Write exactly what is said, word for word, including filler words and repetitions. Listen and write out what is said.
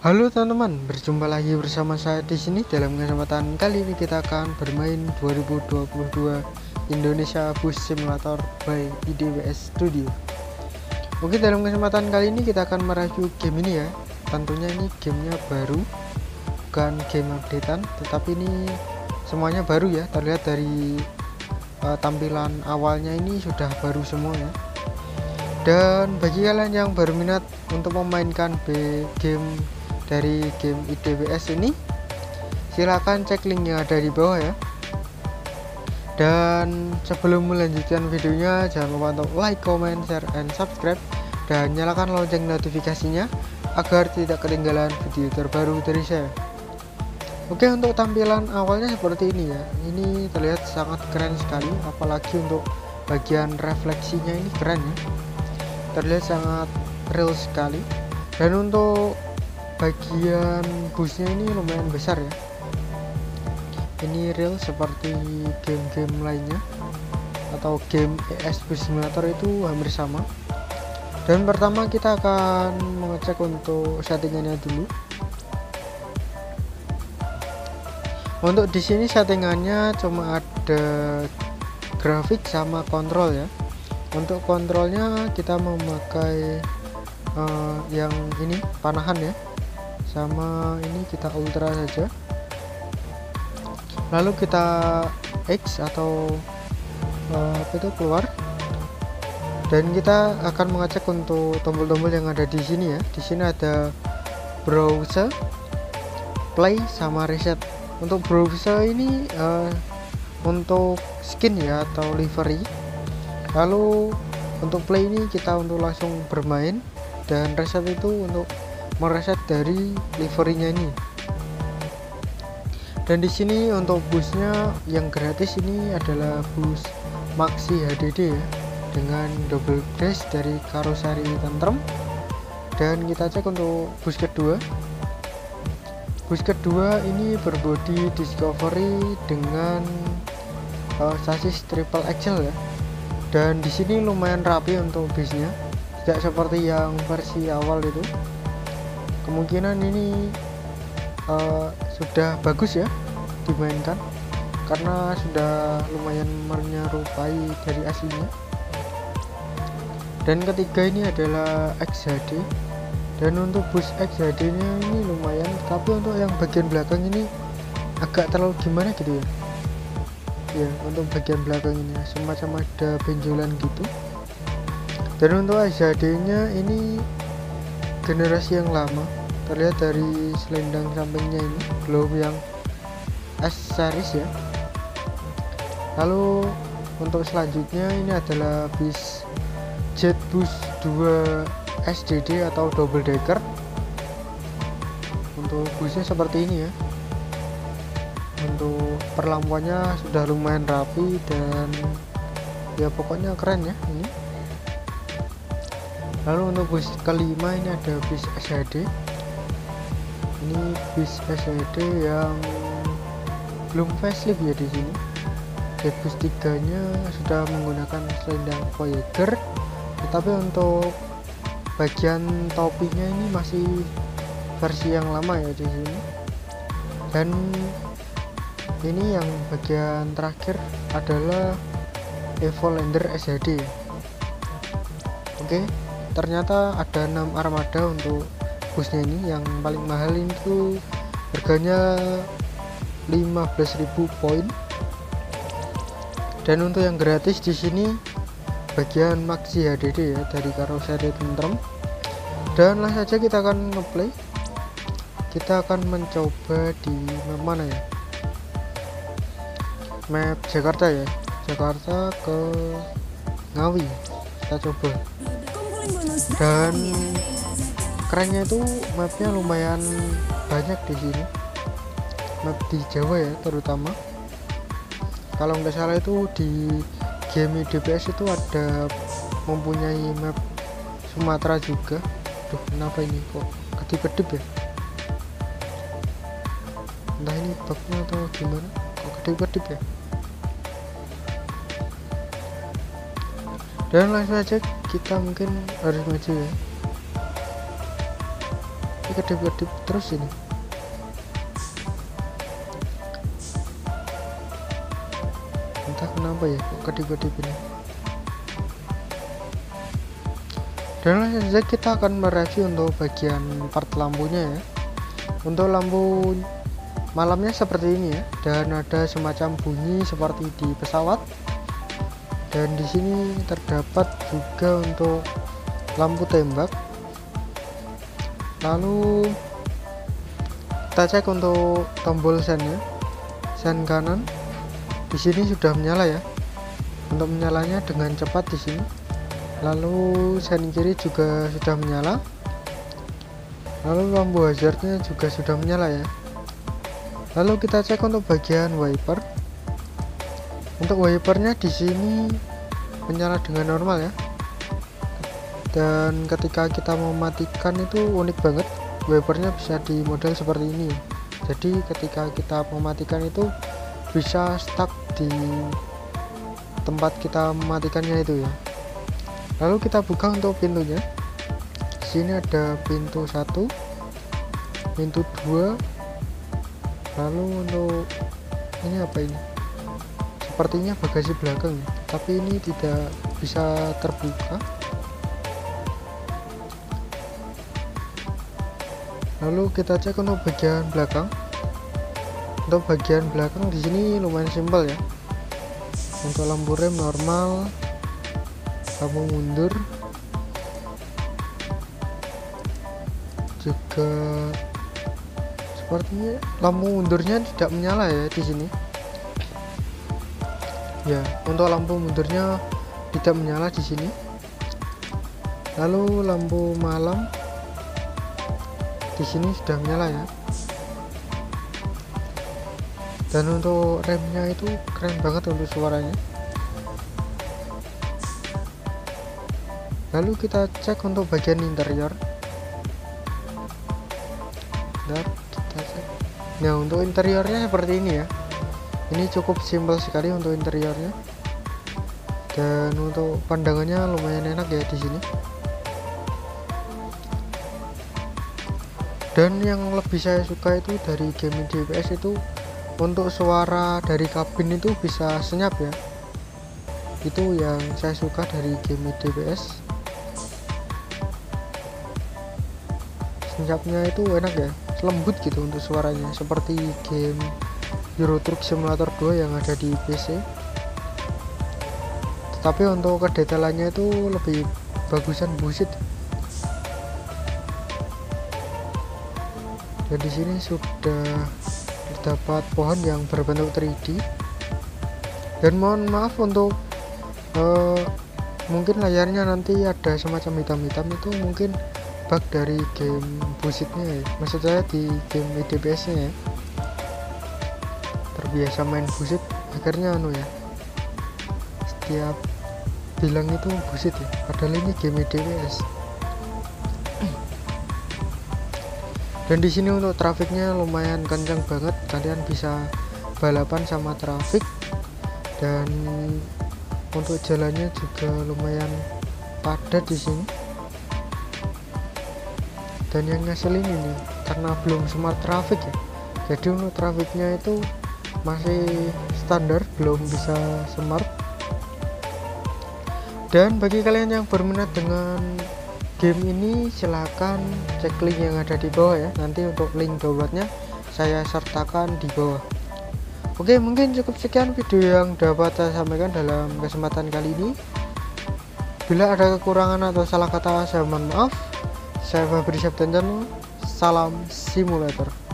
Halo teman-teman, berjumpa lagi bersama saya di sini. Dalam kesempatan kali ini kita akan bermain dua ribu dua puluh dua Indonesia Bus Simulator by I D W S Studio. Oke, dalam kesempatan kali ini kita akan mereview game ini ya. Tentunya ini gamenya baru, bukan game updatean, tetapi ini semuanya baru ya. Terlihat dari uh, tampilan awalnya ini sudah baru semua ya. Dan bagi kalian yang berminat untuk memainkan game dari game I D W S ini, silahkan cek link yang ada di bawah ya. Dan sebelum melanjutkan videonya, jangan lupa untuk like, comment, share, and subscribe, dan nyalakan lonceng notifikasinya agar tidak ketinggalan video terbaru dari saya. Oke, untuk tampilan awalnya seperti ini ya. Ini terlihat sangat keren sekali, apalagi untuk bagian refleksinya ini keren ya. Terlihat sangat real sekali. Dan untuk bagian busnya ini lumayan besar ya. Ini real seperti game-game lainnya atau game E S Bus Simulator itu hampir sama. Dan pertama kita akan mengecek untuk settingannya dulu. Untuk di sini settingannya cuma ada grafik sama kontrol ya. Untuk kontrolnya kita memakai uh, yang ini panahan ya, sama ini kita ultra saja. Lalu kita X atau uh, apa itu keluar, dan kita akan mengecek untuk tombol-tombol yang ada di sini ya. Di sini ada browse, play, sama reset. Untuk browse ini uh, untuk skin ya atau livery. Lalu untuk play ini kita untuk langsung bermain, dan reset itu untuk mereset dari liverynya ini. Dan di sini untuk busnya yang gratis ini adalah bus Maxi H D D ya, dengan double dash dari karoseri tentrem. Dan kita cek untuk bus kedua. Bus kedua ini berbodi Discovery dengan uh, sasis triple axle ya. Dan di sini lumayan rapi untuk busnya, tidak seperti yang versi awal itu. Kemungkinan ini uh, sudah bagus ya dimainkan, karena sudah lumayan menyerupai dari aslinya. Dan ketiga ini adalah X H D, dan untuk bus X H D nya ini lumayan, tapi untuk yang bagian belakang ini agak terlalu gimana gitu ya. Ya, untuk bagian belakang ini semacam ada benjolan gitu. Dan untuk X H D nya ini generasi yang lama, terlihat dari selendang sampingnya ini glow yang S series ya. Lalu untuk selanjutnya ini adalah bis Jetbus dua S D D atau double decker. Untuk busnya seperti ini ya. Untuk perlampuannya sudah lumayan rapi, dan ya pokoknya keren ya ini. Lalu untuk bus kelima ini ada bis S H D. Ini bis S H D yang belum facelift ya di sini. Jetbus tiga nya sudah menggunakan selendang Voyager, tetapi untuk bagian topinya ini masih versi yang lama ya di sini. Dan ini yang bagian terakhir adalah Evolander S H D. Oke, ternyata ada enam armada untuk busnya ini. Yang paling mahal itu harganya lima belas ribu poin. Dan untuk yang gratis di sini bagian Maxi H D D ya, dari karoseri tentrem. Dan langsung saja kita akan ngeplay. Kita akan mencoba di map mana ya? Map Jakarta ya, Jakarta ke Ngawi kita coba. Dan kerennya itu mapnya lumayan banyak di sini, map di Jawa ya terutama. Kalau nggak salah itu di game I D W S itu ada mempunyai map Sumatera juga. Duh, kenapa ini kok kedip-kedip ya? Entah ini bugnya atau gimana, kok kedip-kedip ya. Dan langsung aja kita mungkin harus maju ya. kedip-kedip terus ini. Entah kenapa ya kok kedip-kedip ini. Dan langsung saja kita akan mereview untuk bagian part lampunya ya. Untuk lampu malamnya seperti ini ya, dan ada semacam bunyi seperti di pesawat. Dan di sini terdapat juga untuk lampu tembak. Lalu kita cek untuk tombol sennya, sen kanan di sini sudah menyala ya. Untuk menyalanya dengan cepat di sini. Lalu sen kiri juga sudah menyala. Lalu lampu hazardnya juga sudah menyala ya. Lalu kita cek untuk bagian wiper. Untuk wipernya di sini menyala dengan normal ya. Dan ketika kita mematikan itu unik banget, wipernya bisa di model seperti ini. Jadi ketika kita mematikan itu bisa stuck di tempat kita mematikannya itu ya. Lalu kita buka untuk pintunya. Di sini ada pintu satu, pintu dua. Lalu untuk ini apa ini? Sepertinya bagasi belakang ya, tapi ini tidak bisa terbuka. Lalu kita cek untuk bagian belakang. Untuk bagian belakang di sini lumayan simpel ya. Untuk lampu rem normal, lampu mundur juga sepertinya lampu mundurnya tidak menyala ya di sini. Ya, untuk lampu mundurnya tidak menyala di sini. Lalu lampu malam di sini sudah menyala ya. Dan untuk remnya itu keren banget untuk suaranya. Lalu kita cek untuk bagian interior. Bentar, kita cek. Nah, untuk interiornya seperti ini ya. Ini cukup simpel sekali untuk interiornya. Dan untuk pandangannya lumayan enak ya di sini. Dan yang lebih saya suka itu dari game D P S itu untuk suara dari kabin itu bisa senyap ya. Itu yang saya suka dari game D P S. Senyapnya itu enak ya, lembut gitu untuk suaranya, seperti game Euro Truck Simulator dua yang ada di P C. Tetapi untuk kedetailannya itu lebih bagusan busit. Dan di sini sudah terdapat pohon yang berbentuk tiga D. Dan mohon maaf untuk uh, mungkin layarnya nanti ada semacam hitam-hitam, itu mungkin bug dari game busitnya ya. Maksud saya di game D P S nya ya, terbiasa main busit akhirnya anu ya, setiap bilang itu busit ya, padahal ini game D P S. Dan di sini untuk trafiknya lumayan kencang banget, kalian bisa balapan sama trafik. Dan untuk jalannya juga lumayan padat di sini. Dan yang ngeselin ini karena belum smart traffic ya, jadi untuk trafiknya itu masih standar, belum bisa smart. Dan bagi kalian yang berminat dengan game ini, silahkan cek link yang ada di bawah ya. Nanti untuk link downloadnya saya sertakan di bawah. Oke, mungkin cukup sekian video yang dapat saya sampaikan dalam kesempatan kali ini. Bila ada kekurangan atau salah kata, saya mohon maaf. Saya Fabri Septenjano, salam simulator.